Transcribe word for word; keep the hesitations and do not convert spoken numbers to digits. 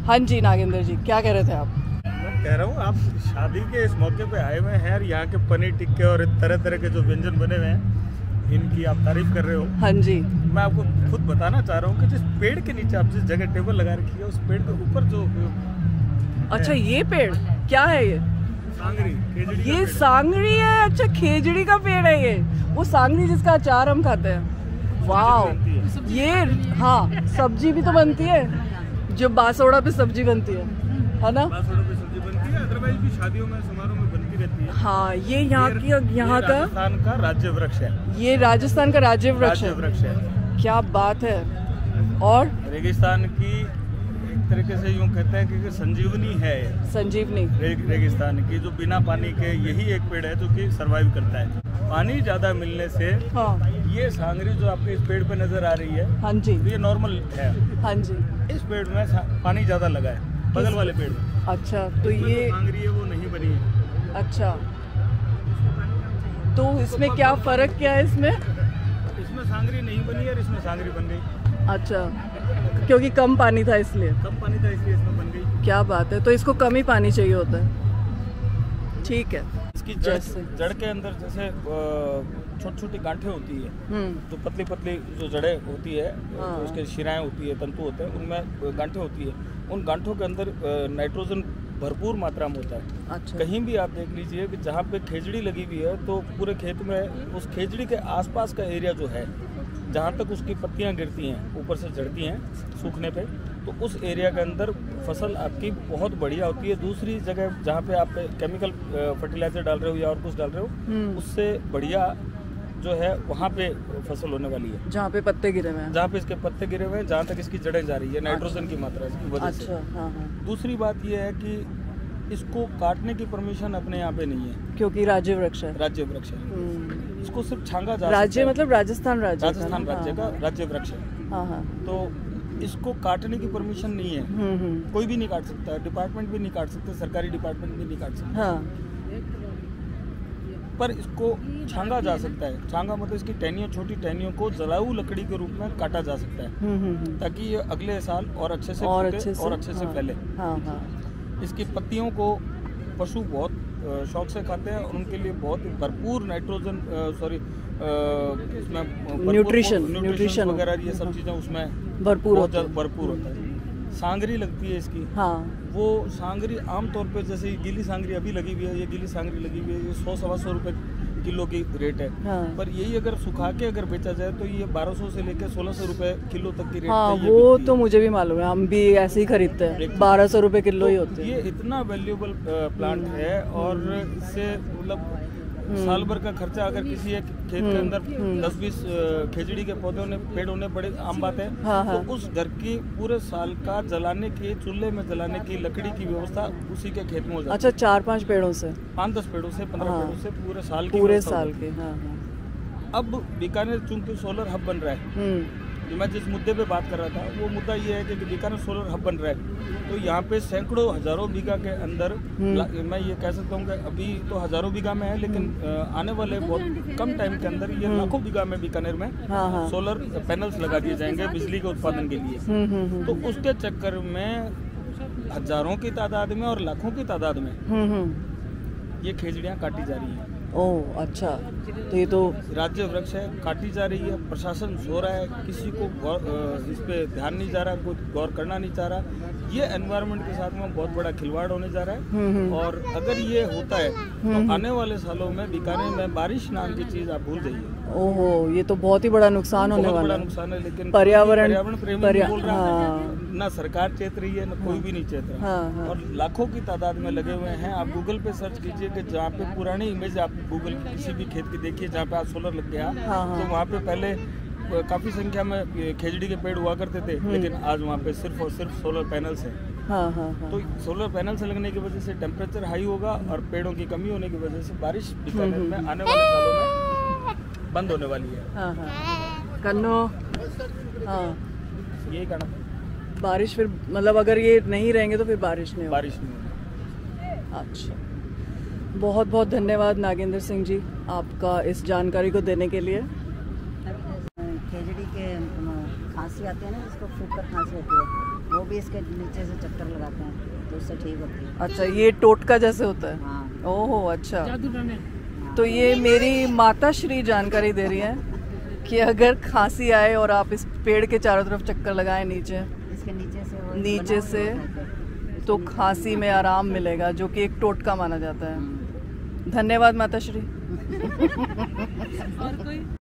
हाँ जी नागेंद्र जी, क्या कह रहे थे आप? मैं कह रहा हूँ आप शादी के इस मौके पे आए हुए हैं और यहाँ के पनीर टिक्के और तरह तरह के जो व्यंजन बने हुए हैं इनकी आप तारीफ कर रहे हो। हाँ जी। मैं आपको खुद बताना चाह रहा हूँ कि जिस पेड़ के नीचे आप जिस जगह टेबल लगा रखी है उस पेड़ के ऊपर जो अच्छा ये पेड़ क्या है? ये सांगरी खेजड़ी ये सांगरी है। अच्छा खेजड़ी का पेड़ है ये, वो सांगरी जिसका अचार हम खाते हैं। वाह ये हाँ सब्जी भी तो बनती है, जो बासोड़ा पे सब्जी बनती है है ना? बासोड़ा पे सब्जी बनती है, अदरवाइज भी शादियों में समारोह में बनती रहती है। हाँ ये यहाँ की यहाँ का राजस्थान का राज्य वृक्ष है। ये राजस्थान का राज्य वृक्ष है। वृक्ष है। क्या बात है। और रेगिस्तान की एक तरीके से यूँ कहते हैं कि संजीवनी है। संजीवनी रे, रेगिस्तान की जो बिना पानी के यही एक पेड़ है जो कि सरवाइव करता है। पानी ज्यादा मिलने से हाँ ये सांगरी जो आपके इस पेड़ पे नजर आ रही है हाँ जी ये नॉर्मल है। हाँ जी इस पेड़ में पानी ज्यादा लगा है बगल वाले पेड़ में। अच्छा तो ये सांगरी है वो नहीं बनी है। अच्छा तो इसमें क्या फर्क क्या है? इसमें इसमें सांगरी नहीं बनी है और इसमें सांगरी बन गई। अच्छा क्योंकि कम पानी था इसलिए। कम पानी था इसलिए इसमें बन गई। क्या बात है। तो इसको कम ही पानी चाहिए होता है। ठीक है। इसकी जैसे जड़ के अंदर जैसे छोटी छोटी गांठें होती है जो पतली पतली जो जड़ें होती है हाँ। तो उसके शिराएं होती है, तंतु होते हैं, उनमें गांठें होती है। उन गांठों के अंदर नाइट्रोजन भरपूर मात्रा में होता है। अच्छा। कहीं भी आप देख लीजिए कि जहाँ पे खेजड़ी लगी हुई है तो पूरे खेत में उस खेजड़ी के आसपास का एरिया जो है जहाँ तक उसकी पत्तियाँ गिरती हैं ऊपर से झड़ती हैं सूखने पे, तो उस एरिया के अंदर फसल आपकी बहुत बढ़िया होती है। दूसरी जगह जहाँ पे आप केमिकल फर्टिलाइजर डाल रहे हो या और कुछ डाल रहे हो उससे बढ़िया जो है वहाँ पे फसल होने वाली है। जहाँ पे पत्ते गिरे हुए हैं, जहाँ पे इसके पत्ते गिरे हुए हैं, जहाँ तक इसकी जड़ें जा रही है नाइट्रोजन की मात्रा इसकी वजह से। अच्छा, हाँ, हाँ। दूसरी बात यह है कि इसको काटने की परमिशन अपने यहाँ पे नहीं है क्योंकि राज्य वृक्ष है। राज्य वृक्ष है। इसको सिर्फ छांगा जा राज्य मतलब राजस्थान राज्य राजस्थान राज्य का राज्य वृक्ष है। हाँ हाँ। तो इसको काटने की परमिशन नहीं है। कोई भी नहीं काट सकता है, डिपार्टमेंट भी नहीं काट सकते, सरकारी डिपार्टमेंट भी नहीं काट सकते। हाँ। पर इसको छांगा जा सकता है। छांगा मतलब इसकी टहनियों, छोटी टहनियों को जलाऊ लकड़ी के रूप में काटा जा सकता है ताकि ये अगले साल और अच्छे से और अच्छे से, और अच्छे से हाँ, फैले। हाँ, हाँ। इसकी पत्तियों को पशु बहुत शौक से खाते हैं और उनके लिए बहुत भरपूर नाइट्रोजन सॉरी इसमें न्यूट्रिशन न्यूट्रिशन वगैरह ये सब चीज़ें उसमें भरपूर होता है। भरपूर होता है। सांगरी लगती है इसकी। हाँ। वो सांगरी आमतौर पे जैसे गीली सांगरी अभी लगी हुई है, ये गीली सांगरी लगी हुई है, ये सौ सवा सौ रुपए किलो की रेट है। हाँ। पर यही अगर सुखा के अगर बेचा जाए तो ये बारह सौ से लेकर सोलह सौ रुपए किलो तक की रेट हाँ, है। वो तो मुझे भी मालूम है, हम भी ऐसे ही खरीदते हैं, बारह सौ रुपए किलो ही होते हैं। ये इतना वैल्यूएबल प्लांट है और इससे मतलब साल भर का खर्चा अगर किसी एक खेत के अंदर दस बीस खेजड़ी के पौधे होने पेड़ होने बड़े आम बात है। हाँ, हाँ। तो उस घर की पूरे साल का जलाने की, चूल्हे में जलाने की लकड़ी की व्यवस्था उसी के खेत में हो जाती है। अच्छा, चार पांच पेड़ों से, पाँच दस पेड़ों से, पंद्रह हाँ। पेड़ों से पूरे साल की पूरे साल के। हाँ, हाँ। अब बीकानेर चूंकि सोलर हब बन रहा है, तो मैं जिस मुद्दे पे बात कर रहा था वो मुद्दा ये है कि बीकानेर सोलर हब बन रहा है तो यहाँ पे सैकड़ों हजारों बीघा के अंदर मैं ये कह सकता हूँ कि अभी तो हजारों बीघा में है लेकिन आने वाले बहुत कम टाइम के अंदर ये लाखों बीघा में बीकानेर में हाँ, हाँ। सोलर पैनल्स लगा दिए जाएंगे बिजली के उत्पादन के लिए। तो उसके चक्कर में हजारों की तादाद में और लाखों की तादाद में ये खेजड़ियाँ काटी जा रही हैं। ओह अच्छा, तो ये तो राज्य वृक्ष है, काटी जा रही है। प्रशासन सो रहा है, किसी को गौर इस पे ध्यान नहीं जा रहा, कोई गौर करना नहीं चाह रहा। ये एनवायरनमेंट के साथ में बहुत बड़ा खिलवाड़ होने जा रहा है और अगर ये होता है तो आने वाले सालों में बीकानेर में बारिश नाम की चीज आप भूल जाइए। ओहो, ये तो बहुत ही बड़ा नुकसान होने वाला है। नुकसान है, लेकिन पर्यावरण पर्यावरण प्रेमी पर्या, बोल रहा हाँ। है, ना सरकार चेत रही है ना कोई भी नहीं चेत रहा। हाँ, हाँ। और लाखों की तादाद में लगे हुए हैं। आप गूगल पे सर्च कीजिए कि जहाँ पे पुरानी इमेज आप गूगल किसी भी खेत की देखिए जहाँ पे आज सोलर लग गया, हाँ, हाँ। तो वहाँ पे पहले काफी संख्या में खेजड़ी के पेड़ हुआ करते थे लेकिन आज वहाँ पे सिर्फ और सिर्फ सोलर पैनल्स हैं। हाँ, हाँ, हाँ। तो सोलर पैनल से लगने की वजह से टेम्परेचर हाई होगा और पेड़ों की कमी होने की वजह से बारिश बीकानेर में आने वाले सालों में बंद होने वाली है। हाँ, हाँ। कन्नो, हाँ, यही कहना। बारिश फिर मतलब अगर ये नहीं रहेंगे तो फिर बारिश नहीं बारिश नहीं। अच्छा, बहुत बहुत धन्यवाद नागेंद्र सिंह जी आपका इस जानकारी को देने के लिए। खेजड़ी के खांसी आती है ना, जिसको फूक कर खांसी होती है, वो भी इसके नीचे से चक्कर लगाते हैं तो उससे ठीक होती है। अच्छा, ये टोटका जैसे होता है। हाँ। ओहो, अच्छा। तो ये मेरी माता श्री जानकारी दे रही है कि अगर खांसी आए और आप इस पेड़ के चारों तरफ चक्कर लगाएं नीचे इसके नीचे से वो नीचे से तो खांसी में आराम मिलेगा, जो कि एक टोटका माना जाता है। धन्यवाद माता श्री। और कोई